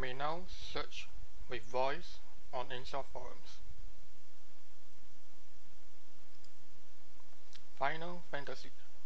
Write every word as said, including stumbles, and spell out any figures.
may now search with voice on Incel forums. Final Fantasy